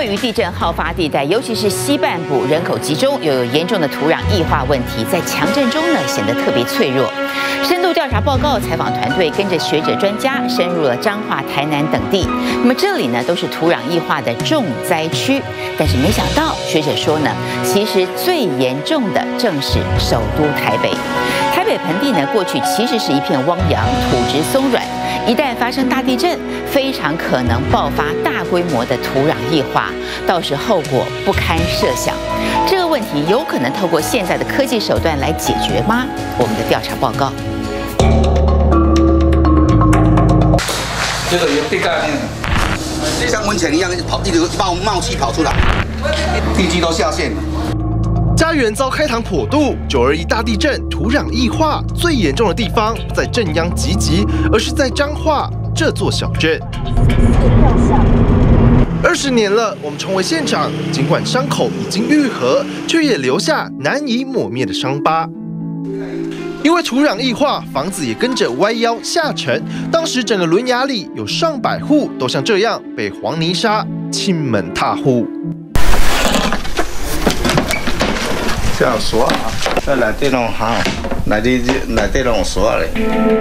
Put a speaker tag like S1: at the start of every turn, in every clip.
S1: 位于地震好发地带，尤其是西半部人口集中，又有严重的土壤异化问题，在强震中呢显得特别脆弱。深度调查报告采访团队跟着学者专家深入了彰化、台南等地，那么这里呢都是土壤异化的重灾区。但是没想到，学者说呢，其实最严重的正是首都台北。台北盆地呢，过去其实是一片汪洋，土质松软，一旦发生大地震，非常可能爆发大规模的土壤异化，到时后果不堪设想。这个问题有可能透过现在的科技手段来解决吗？我们的调查报告。
S2: 这个有地盖面，
S3: 像温泉一样一直冒气跑出来，地基都下陷了。
S4: 家园遭开膛破肚，921大地震，土壤异化最严重的地方不在震央集集，而是在彰化这座小镇。20年了，我们重回现场，尽管伤口已经愈合，却也留下难以抹灭的伤疤。因为土壤异化，房子也跟着歪腰下沉。当时整个伦雅里有上百户都像这样被黄泥沙倾门踏户。
S3: 这样锁啊，再来这种好，来这种锁嘞。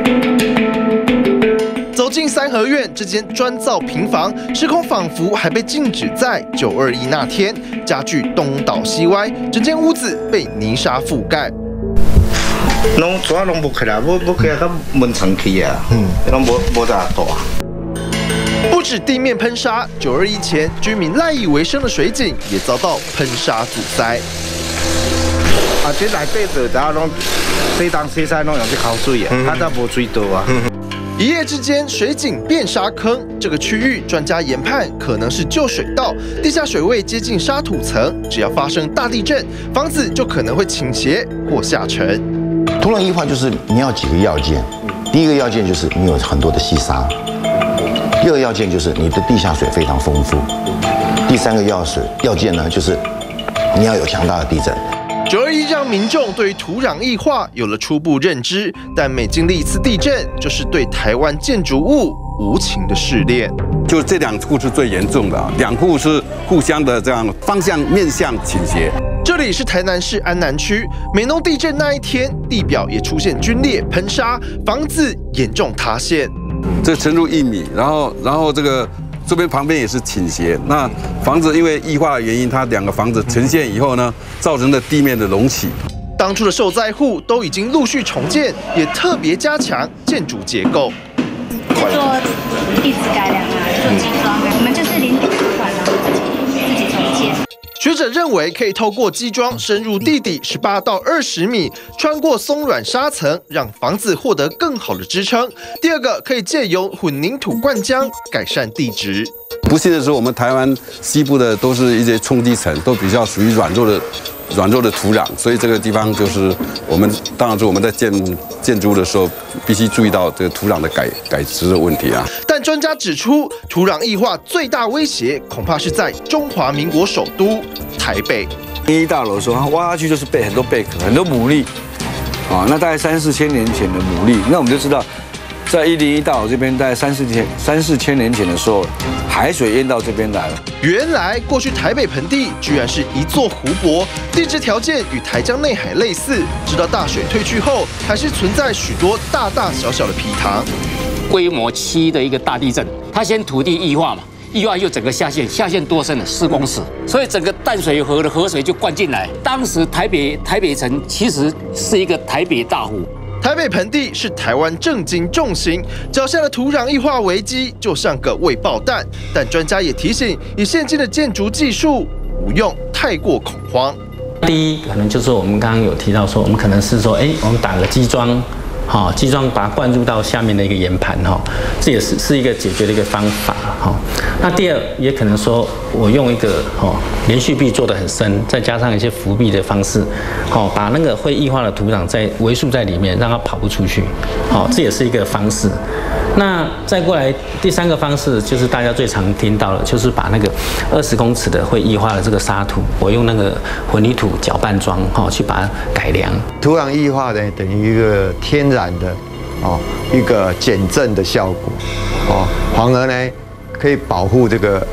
S4: 走进三合院这间砖造平房，时空仿佛还被静止在921那天，家具东倒西歪，整间屋子被泥沙覆盖。
S3: 拢砖拢木起来，木起来到门层去啊，拢无咋大。
S4: 不止地面喷砂，921前居民赖以为生的水井也遭到喷砂阻塞。
S3: 啊，这内底就大家拢洗东洗西拢用去口水啊，它才无水道啊。
S4: 一夜之间，水井变沙坑，这个区域专家研判可能是旧水道，地下水位接近沙土层，只要发生大地震，房子就可能会倾斜或下沉。
S5: 土壤异化就是你要几个要件，第一个要件就是你有很多的细沙，第二个要件就是你的地下水非常丰富，第三个要件呢就是你要有强大的地震。
S4: 921让民众对于土壤异化有了初步认知，但每经历一次地震，就是对台湾建筑物无情的试炼。
S6: 就这2户是最严重的，2户是互相的这样方向面向倾斜。
S4: 这里是台南市安南区，美浓地震那一天，地表也出现龟裂喷砂，房子严重塌陷。
S6: 这深入1米，然后这个这边旁边也是倾斜。那房子因为异化的原因，它2个房子呈现以后呢，造成的地面的隆起。
S4: 当初的受灾户都已经陆续重建，也特别加强建筑结构。
S7: 做地质改良啊，做基桩啊，我们就是零底付款，然后自己重建。
S4: 学者认为，可以透过基桩深入地底18到20米，穿过松软沙层，让房子获得更好的支撑。第二个，可以借由混凝土灌浆改善地质。
S6: 不幸的是，我们台湾西部的都是一些冲积层，都比较属于软弱的土壤，所以这个地方就是当然是我们在建筑的时候必须注意到这个土壤的改植的问题啊。
S4: 但专家指出，土壤异化最大威胁恐怕是在中华民国首都台北。
S2: 1大楼的时候，它挖下去就是很多贝壳、很多牡蛎，啊，那大概3、4千年前的牡蛎，那我们就知道，在101大楼这边，大概3、4千年前的时候，海水淹到这边来了。
S4: 原来过去台北盆地居然是一座湖泊，地质条件与台江内海类似，直到大水退去后，还是存在许多大大小小的埤塘。
S8: 规模7的一个大地震，它先土地异化嘛，异化又整个下陷多深了4公尺，所以整个淡水河的河水就灌进来。当时台北城其实是一个台北大湖。
S4: 台北盆地是台湾政经重心，脚下的土壤异化危机就像个未爆弹。但专家也提醒，以现今的建筑技术，不用太过恐慌。
S9: 第一，可能就是我们刚刚有提到说，我们可能是说，我们打个基桩。基桩把它灌入到下面的一个岩盘这也是一个解决的一个方法那第二，也可能说我用一个连续壁做得很深，再加上一些浮壁的方式把那个会异化的土壤再围束在里面，让它跑不出去这也是一个方式。那再过来第3个方式，就是大家最常听到的，就是把那个20公尺的会异化的这个沙土，我用那个混凝土搅拌桩去把它改良。
S10: 土壤异化呢，等于一个天然的一个减震的效果反而呢可以保护这个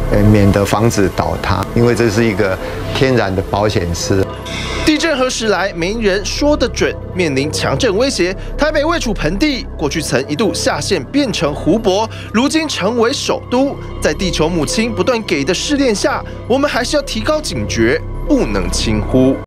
S10: 免得房子倒塌，因为这是一个天然的保险丝。
S4: 地震何时来，没人说得准。面临强震威胁，台北位处盆地，过去曾一度下陷变成湖泊，如今成为首都。在地球母亲不断给的试炼下，我们还是要提高警觉，不能轻忽。